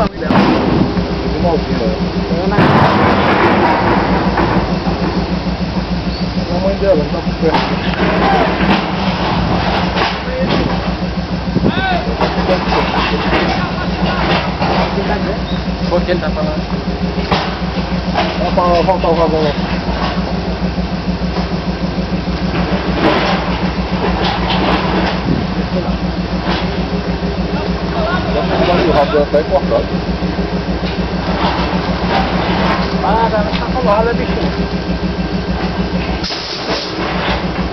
tamanho dela. Igualzinho, Ana. a mãe dela, não tá por perto. Por que ele tá falando? Dá pra voltar o vagão lá. O radar tá cortado. Vai, tá falando, bichinho.